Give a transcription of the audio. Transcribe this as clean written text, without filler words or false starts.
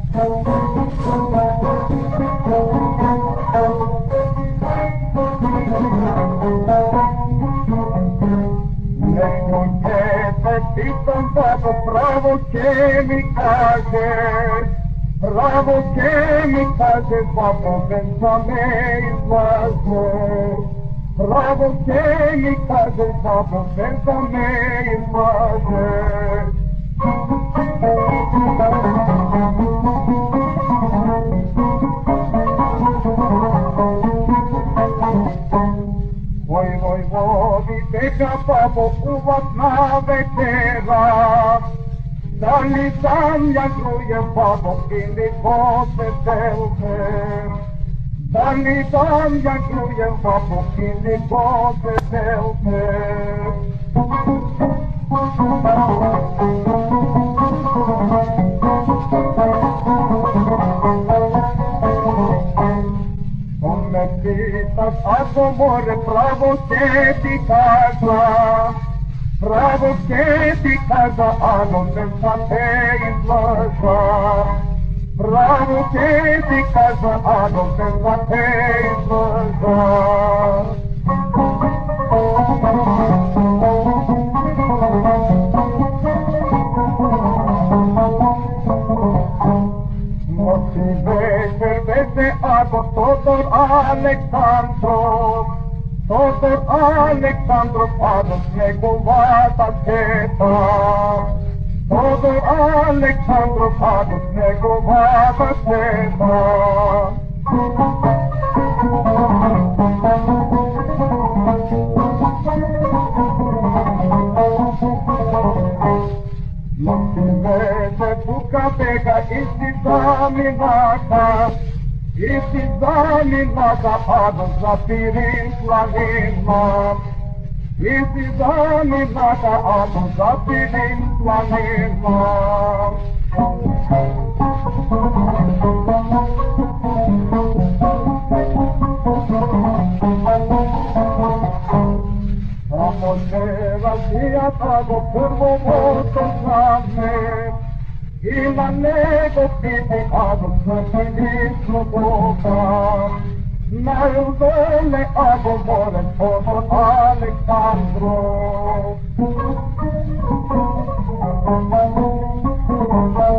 Pitam tako pravo će mi kažeš, pravo će mi kažeš, babo bez da me izlažeš. Pravo će mi kažeš, babo bez da me izlažeš. Voj vodi teka babo uvak na večera. Da li sam ja grujem babo ili kose telke? Da li sam ja grujem babo ili kose telke? Me pitas ako more pravo će ti kaza, pravo će ti kaza, ano ne sa te izlaža. Pravo će ti kaza, ano ne sa te izlaža. Noći večer veze ako Todor Aleksandrov, Todor Aleksandrov, ako snegovata četa. Todor Aleksandrov, ako snegovata četa. Noći večer buka bega isti zaminaka, isti zaminaka, ano zapirim planima. Isti zaminaka, ano zapirim planima. Samo se razvija tako prvo moto zname, ima nego piti, ako smrti nismo Boga. Najdole, ako more, Todor Aleksandrov.